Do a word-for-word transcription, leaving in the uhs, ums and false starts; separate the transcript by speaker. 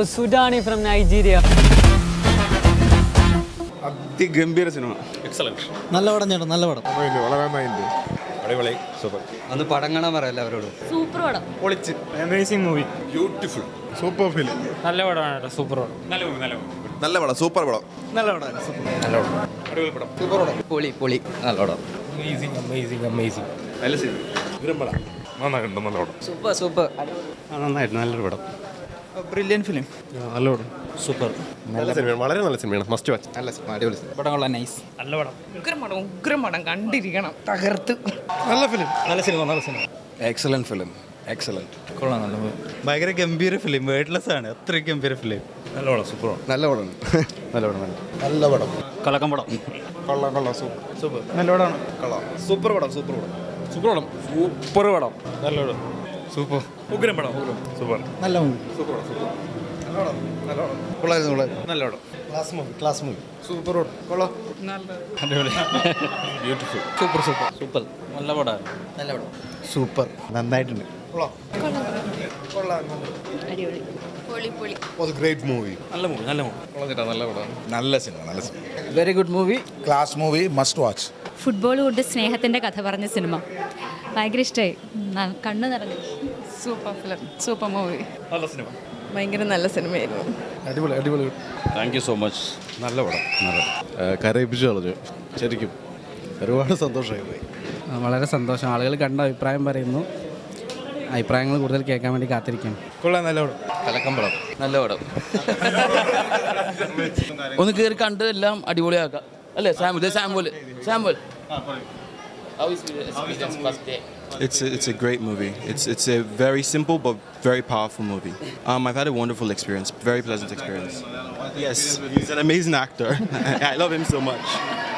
Speaker 1: Sudani from Nigeria.
Speaker 2: അതിഗംഭീര സിനിമ. Excellent.
Speaker 3: നല്ല പടം ചേട്ടാ, നല്ല പടം.
Speaker 2: വളരെ നന്നായിട്ടുണ്ട്. അടിപൊളി, സൂപ്പർ.
Speaker 3: അന്ന് പടം കാണാൻ പറയല്ല അവരോട്.
Speaker 4: സൂപ്പർ പടം.
Speaker 2: പൊളിച്ച്. Amazing movie. Beautiful. Super film.
Speaker 1: നല്ല പടമാണ്, സൂപ്പർ പടം.
Speaker 2: നല്ല മൂവി, നല്ല മൂവി.
Speaker 5: നല്ല പടം, സൂപ്പർ പടം.
Speaker 3: നല്ല പടം, സൂപ്പർ.
Speaker 2: നല്ല പടം. അടിപൊളി പടം.
Speaker 3: സൂപ്പർ പടം. പൊളി, പൊളി. നല്ല പടം.
Speaker 2: Amazing, amazing, amazing. നല്ല സിനിമ. വിരമ്പട. നന്നായിട്ടുണ്ട്, നല്ല പടം.
Speaker 3: Super, super.
Speaker 2: നന്നായിരുന്നു, നല്ലൊരു പടം.
Speaker 3: Brilliant film.
Speaker 2: നല്ല പടം. സൂപ്പർ. നല്ല സിനിമയാണ്, വളരെ നല്ല സിനിമയാണ്. Must watch.
Speaker 3: നല്ല സിനിമ, അടിപൊളി സിനിമ. പടം കൊള്ളാം, നൈസ്.
Speaker 2: നല്ല പടം.
Speaker 4: ഉഗ്രം പടം, ഉഗ്രം പടം കണ്ടിരിക്കണം. തകർത്ത്.
Speaker 2: നല്ല ഫിലിം. നല്ല സിനിമ, നല്ല സിനിമ.
Speaker 3: Excellent film, excellent.
Speaker 2: കൊള്ളാം, നല്ല മൂവി.
Speaker 3: ഭയങ്കര ഗംഭീര ഫിലിം, വേർഡ്ലെസ് ആണ്, അത്രയും ഗംഭീര ഫിലിം.
Speaker 2: നല്ല പടം, സൂപ്പർ പടം.
Speaker 5: നല്ല പടം.
Speaker 2: നല്ല പടം, നല്ല
Speaker 5: നല്ല പടം.
Speaker 3: കലക്കം പടം.
Speaker 2: കൊള്ളാം, കൊള്ളാം, സൂപ്പർ. സൂപ്പർ.
Speaker 3: നല്ല പടമാണ്.
Speaker 5: കൊള്ളാം. സൂപ്പർ പടം, സൂപ്പർ പടം.
Speaker 2: സൂപ്പർ പടം. സൂപ്പർ പടം. നല്ല പടം. സൂപ്പർ. ഉഗ്രം പടം. സൂപ്പർ.
Speaker 3: നല്ല മൂവി.
Speaker 5: സൂപ്പർ പടം, സൂപ്പർ. നല്ല പടം, നല്ല പടം. കൊള്ളായിരുന്നു, കൊള്ളായിരുന്നു.
Speaker 2: നല്ല പടം.
Speaker 5: Class movie, class movie. Super പടം. കൊള്ളാം.
Speaker 2: അടിപൊളി. ബ്യൂട്ടിഫുൾ.
Speaker 3: Super, super, super. നല്ല പടമാണ്. നല്ല പടം.
Speaker 5: സൂപ്പർ. നന്നായിട്ടുണ്ട്. കൊള്ളാം.
Speaker 4: അടിപൊളി. പൊളി പൊളി.
Speaker 5: Was a great movie.
Speaker 2: നല്ല മൂവി, നല്ല മൂവി. കൊള്ളാം, നല്ല പടം.
Speaker 5: നല്ല സിനിമ, നല്ല സിനിമ.
Speaker 3: Very good movie.
Speaker 5: Class movie, must watch.
Speaker 4: Football കൊണ്ട് സ്നേഹത്തിൻ്റെ കഥ പറഞ്ഞ സിനിമ ഭയങ്കര ഇഷ്ടമായി. കണ്ണു നിറഞ്ഞു. Super film, super movie.
Speaker 2: നല്ല സിനിമ.
Speaker 4: ഭയങ്കര നല്ല സിനിമയായിരുന്നു.
Speaker 5: അടിപൊളി, അടിപൊളി.
Speaker 6: Thank you so much.
Speaker 5: നല്ല പടം, നല്ല കരയിപ്പിച്ചു കളഞ്ഞു. ശരിക്കും ഒരുപാട് സന്തോഷമായി പോയി.
Speaker 7: വളരെ സന്തോഷം. ആളുകൾ കണ്ട അഭിപ്രായം പറയുന്നു. അഭിപ്രായങ്ങൾ കൂടുതൽ കേൾക്കാൻ വേണ്ടി കാത്തിരിക്കാം.
Speaker 2: കൊള്ളാം, നല്ല പടം.
Speaker 3: കലക്കം പടം. നല്ല പടം.
Speaker 6: ഒന്ന് കയറി കണ്ട് എല്ലാം അടിപൊളിയാക്കാം അല്ലേ? Samuel Samuel Samuel
Speaker 8: It's a, it's a great movie. It's it's a very simple but very powerful movie. Um, I've had a wonderful experience, very pleasant experience. Yes, he's an amazing actor. I love him so much.